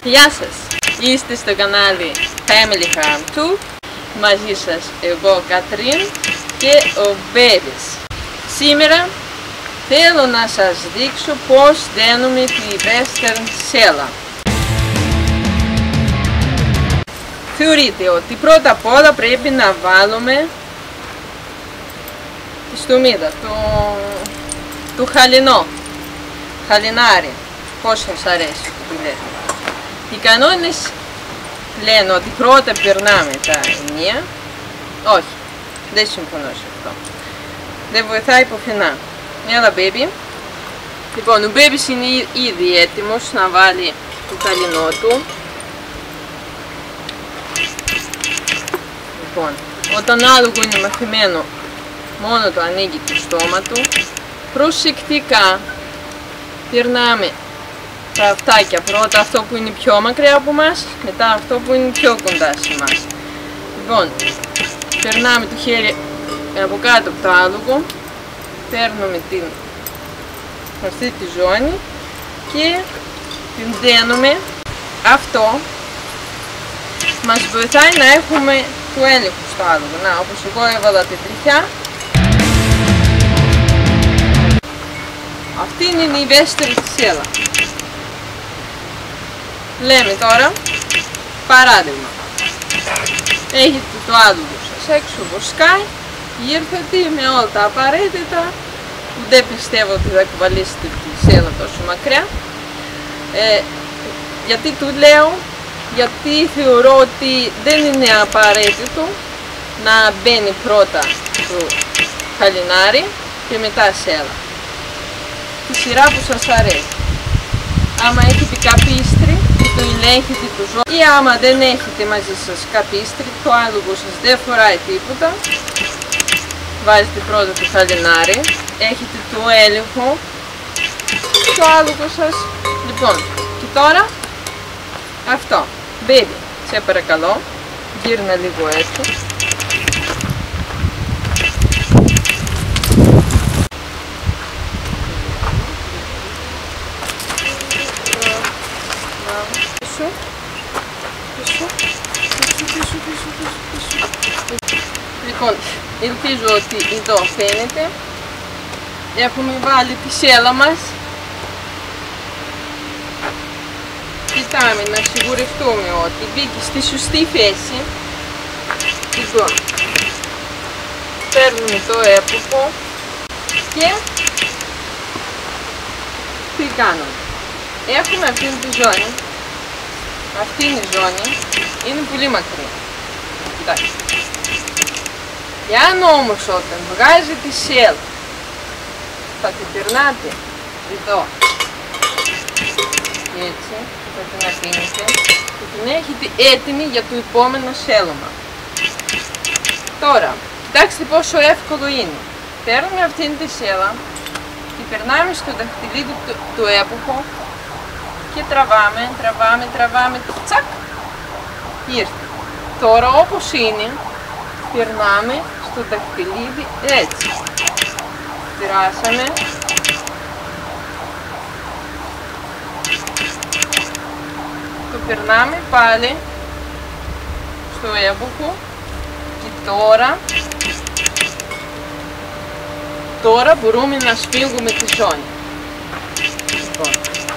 Γεια σας! Είστε στο κανάλι Family Farm 2. Μαζί σας εγώ Κατρίν και ο Μπέμπης. Σήμερα θέλω να σας δείξω πώς δένουμε τη western σέλα. Θεωρείτε ότι πρώτα απ' όλα πρέπει να βάλουμε τη στομίδα, το χαλινάρι, πώς σας αρέσει που λέτε. Οι κανόνες λένε ότι πρώτα περνάμε τα ενία. Όχι, δεν συμφωνώ σε αυτό. Δεν βοηθάει πουθενά. Έλα Μπέμπι. Λοιπόν, ο Μπέμπης είναι ήδη έτοιμος να βάλει το χαλινό του. Λοιπόν, όταν άλογο είναι μαθημένο, μόνο το ανοίγει το στόμα του. Προσεκτικά περνάμε τα αυτάκια, πρώτα αυτό που είναι πιο μακριά από μας, μετά αυτό που είναι πιο κοντά σε μας. Λοιπόν, περνάμε το χέρι από κάτω από το άλογο, παίρνουμε αυτή τη ζώνη και την δένουμε. Αυτό μας βοηθάει να έχουμε το έλεγχο στο άλογο. Να, όπως εγώ έβαλα τη τριχιά. Αυτή είναι η western σέλα. Λέμε τώρα, παράδειγμα, έχετε το άλογο σας έξω, βοσκάει, ήρθατε με όλα τα απαραίτητα, δεν πιστεύω ότι θα κουβαλήσετε τη σέλα τόσο μακριά. Γιατί του λέω, γιατί θεωρώ ότι δεν είναι απαραίτητο να μπαίνει πρώτα το χαλινάρι και μετά σέλα. Τη σειρά που σας αρέσει. Άμα έχετε καπίστρι, το ελέγχετε το ζώο, ή άμα δεν έχετε μαζί σας καπίστρι, το άλογο σας δεν φοράει τίποτα, βάζετε πρώτα το χαλινάρι, έχετε το έλεγχο το άλογο σας. Λοιπόν, και τώρα αυτό. Baby, σε παρακαλώ, γύρνα λίγο έτσι. Λοιπόν, ελπίζω ότι εδώ φαίνεται. Έχουμε βάλει τη σέλα μας. Κοιτάμε να σιγουρευτούμε ότι μπήκε στη σωστή θέση. Λοιπόν, παίρνουμε το έπωπο και τι κάνουμε. Έχουμε αυτή τη ζώνη. Αυτή είναι η ζώνη. Είναι πολύ μακρύ. Εντάξει. Εάν όμως όταν βγάζει τη σέλα θα την περνάτε εδώ έτσι, θα την αφήνετε και την έχετε έτοιμη για το επόμενο σέλωμα. Τώρα, κοιτάξτε πόσο εύκολο είναι. Παίρνουμε αυτήν τη σέλα και περνάμε στο δαχτυλίδι του έποχο και τραβάμε, τσακ, ήρθε. Τώρα όπως είναι, περνάμε στο δαχτυλίδι έτσι. Περάσαμε. Το περνάμε πάλι στο έμβοχο και τώρα μπορούμε να σφίγγουμε τη ζώνη. Λοιπόν.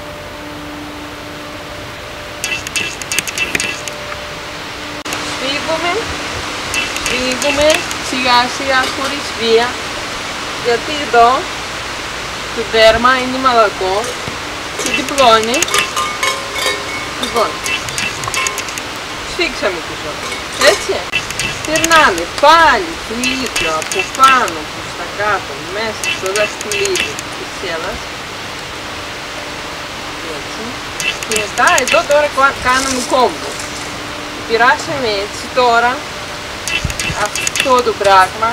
Σφίγγουμε σιγά σιγά χωρίς βία, γιατί εδώ το δέρμα είναι μαλακό και διπλώνει. Λοιπόν, σφίξαμε τη ζώνη, έτσι. Περνάμε πάλι το ίδιο από πάνω προς τα κάτω μέσα στο δαχτυλίδι της σέλας. Έτσι. Και μετά εδώ τώρα κάνουμε κόμπο. Πειράσαμε έτσι τώρα αυτό το πράγμα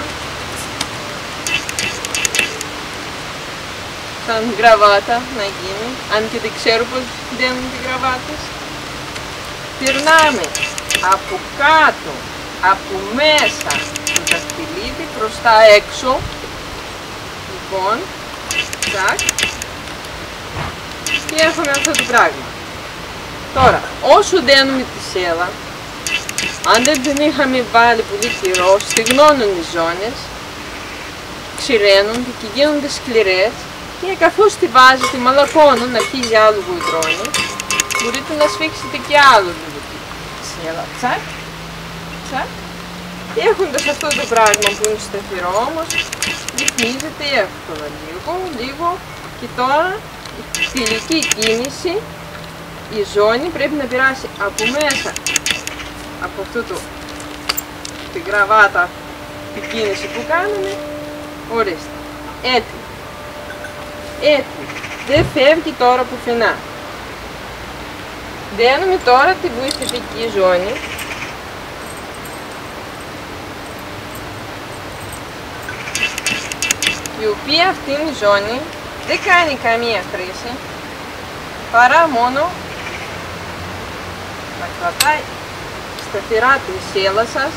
σαν γραβάτα να γίνει, αν και δεν ξέρω πως δένουν τις γραβάτες. Περνάμε από κάτω, από μέσα το δαχτυλίδι προς τα έξω. Λοιπόν, τσακ, και έχουμε αυτό το πράγμα. Τώρα, όσο δένουμε τη σέλα, αν δεν την είχαμε βάλει πολύ καιρό, στεγνώνουν οι ζώνες, ξηραίνονται και γίνονται σκληρές και καθώς τη βάζετε μαλακώνουν, αρχίζει άλλο γουιδρώνει, μπορείτε να σφίξετε και άλλο λίγο τη σέλα. Τσακ, τσακ. Έχοντας αυτό το πράγμα που είναι σταθερό όμως, ρυθμίζεται εύκολα λίγο και τώρα η φιλική κίνηση, η ζώνη πρέπει να περάσει από μέσα από αυτό τη γραβάτα, την κίνηση που κάνουμε, ορίστε, έτοιμη, δεν φεύγει τώρα πουθενά. Δένουμε τώρα τη βοηθητική ζώνη, η οποία αυτή η ζώνη δεν κάνει καμία χρήση παρά μόνο να κρατάει σταθερά τη σέλα σας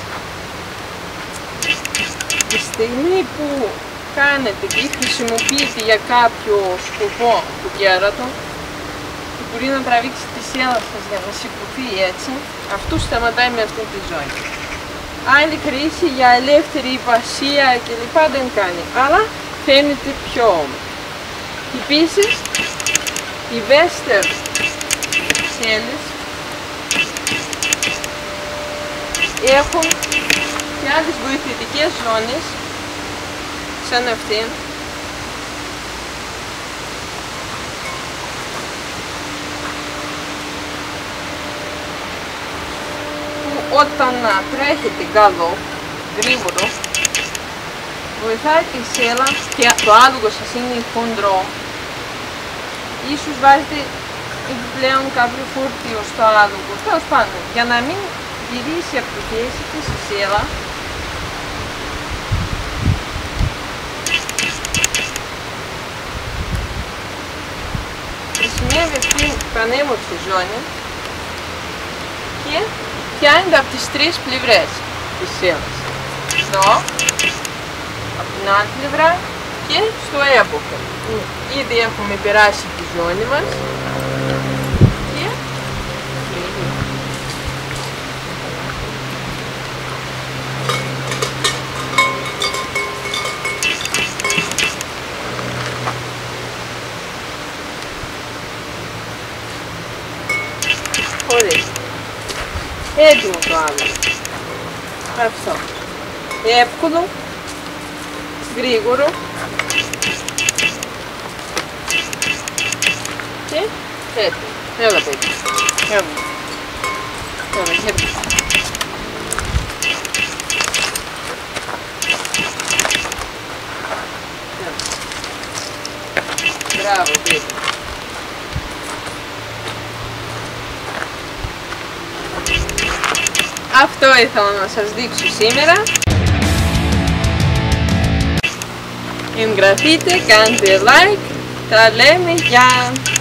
τη στιγμή που κάνετε και χρησιμοποιείτε για κάποιο σκοπό του κέρατο και μπορεί να τραβήξει τη σέλα σας για να σηκωθεί έτσι, αυτού σταματάει με αυτή τη ζώνη. Άλλη χρήση για ελεύθερη υπασία κλπ δεν κάνει, αλλά φαίνεται πιο όμορφο. Επίσης, οι βέστερ σέλες έχουν και άλλες βοηθητικές ζώνες σαν αυτήν, που όταν τρέχετε καλό, γρήγορο, βοηθάει τη σέλα και το άλογο σας είναι χοντρό. Ίσως βάζετε επιπλέον κάποιο φορτίο στο άλογο, τέλος πάντων, για να μην γυρίσει από τη θέση της η σέλα. Χρησιμεύει αυτή η πανέμορφη ζώνη και πιάνεται από τις τρεις πλευρές της σέλας. Εδώ, από την άλλη πλευρά και στο έμποχο. Ήδη έχουμε περάσει τη ζώνη μας και χωρίς. Έτοιμο το άλλο. Αυτό. Εύκολο, γρήγορο και έτοιμο. Έλα παιδί. Έλα. Έλα, χέρι. Μπράβο παιδί. Αυτό ήθελα να σας δείξω σήμερα. Εγγραφείτε, κάντε like, τα λέμε, γεια!